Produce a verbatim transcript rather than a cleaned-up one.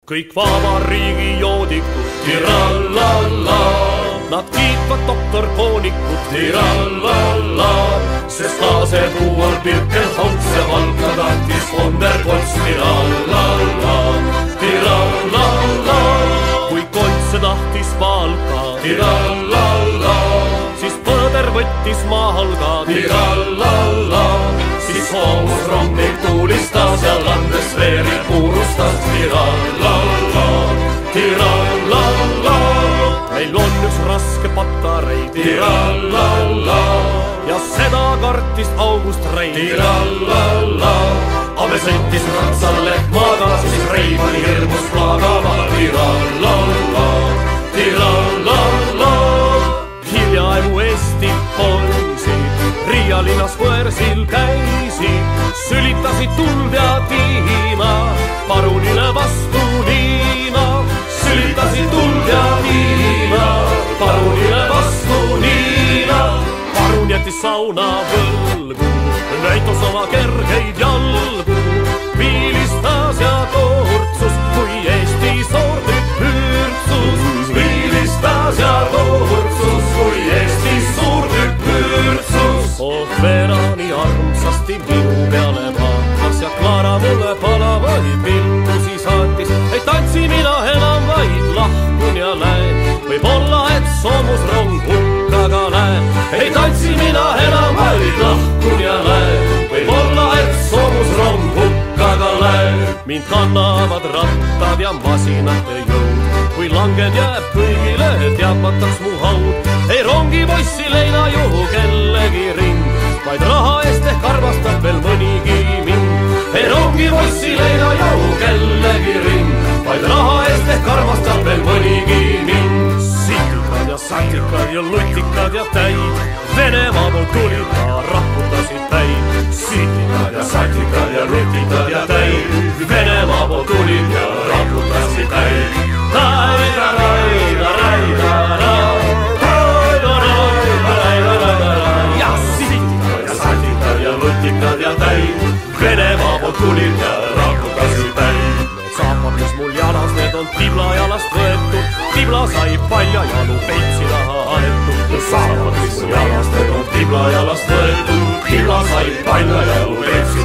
kõik vabariigi joodikud, tirallalla, nad kiitvad doktor Koonikut, tirallalla, sest laasepuu on Birkenholz ja valka tahtis von der Goltz, tirallalla, tirallalla, kui Koltse tahtis valka, tirallalla, siis Põder võttis mahalga, tirallalla, siis hoomus rongnik tuulistas ja landes veeri puurustas, tirallalla, tirallalla. Meil on üks raske patarei, tirallalla, ja seda kartis August Rei, tirallalla. Ame sõitis ratsal lehmaga, siis Reimani hirmus plaagama, tirallalla, tirallalla. Hiljaaegu Eesti poisid Riia linnas võõrsil käisid, sülitasid tuld ja tiina parunile vastu liina, sülitasid tuld ja tiina parunile vastu liina. Parun jättis sauna võlgu, näitas oma kergeid jalgu, viilistas ja toortsus, kui Eesti soortüt püürtsus, viilistas ja toortsus, kui Eesti soortüt püürtsus. Oh, Veera nii armsasti minu peale vaatas ja Clara mulle palavaid pillusi saatis, ei tantsi mina enam, vaid lahkun ja lähen, võib-olla et soomusrong hukkaga lähen, ei tantsi mina enam, vaid lahkun ja lähen, võib-olla et soomusrong hukkaga lähen. Mind kannavad rattad ja masinate jõud, kui langen jääb kõigile, teadmataks mu haud, ei rongi poissi leina ju kellegi ring, vaid raha eest ehk armastab veel mõnigi mind. Ei rongi poissi leina ju kellegi ring, vaid raha eest ehk armastab veel mõnigi mind. Sitikad ja satikad ja lutikad ja täid, Venemaa poolt tulid ja raputasid päid. Sitikad ja satikad ja lutikad ja täid, Venemaa poolt tulid ja raputasid päid. Taida, raida, raida, raida, ja sitikad ja satikad ja lutikad ja täid, Venemaa poolt tulid ja raputasid päid. Saapad, mis mul jalas, need on tibla jalast võetud, tibla sai palja jalu peitsi taha aetud. Saapad, mis mul jalas, need on tibla jalast võetud, tibla sai palja jalu peitsi